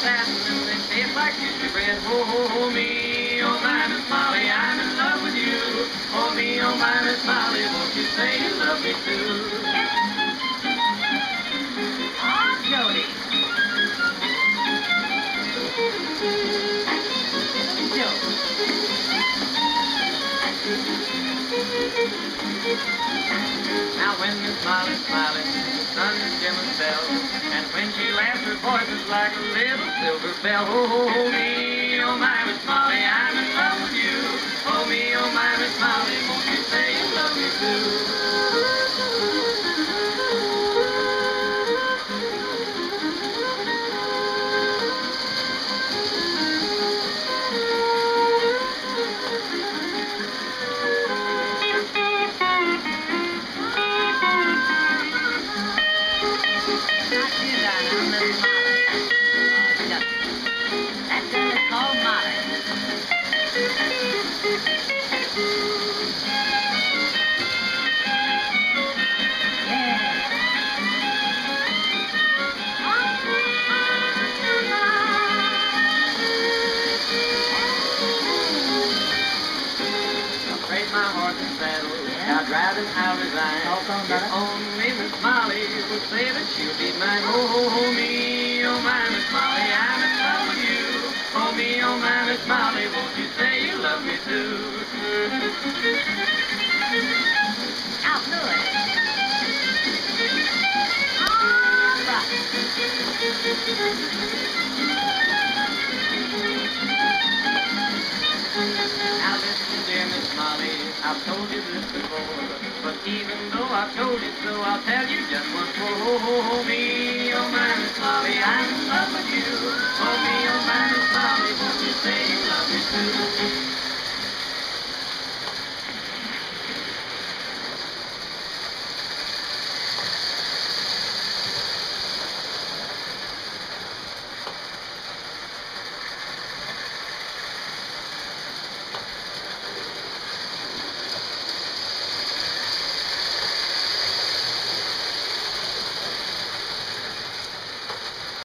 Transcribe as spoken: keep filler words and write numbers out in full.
satin and they taste like juicy bread. Oh, oh, oh, me, oh, my Miss Molly, I'm in love with you. Oh, me, oh, my Miss Molly, won't you say you love me too? Oh, Jody. Joe. Now when Miss Molly's smiling, the sun is dim and fell, and when she laughs, her voice is like a little silver bell. Oh, oh, oh, me, oh, my Miss Molly, I'm in love with you. Oh, me, oh, my Miss Molly, won't you say you love me too? Driving, I'll resign. If only Miss Molly would say that she'll be mine. Oh, oh, oh, me, oh, my Miss Molly, I'm in love with you. Oh, me, oh, my Miss Molly, won't you say you love me too? I'll do it. All right. Now listen, dear Miss Molly, I've told you this before, but even though I've told you so, I'll tell you just once more. Oh, oh, oh, me, oh, my Miss Molly, I'm in love with you. Oh, me, oh, my Miss Molly, won't you say you love me too?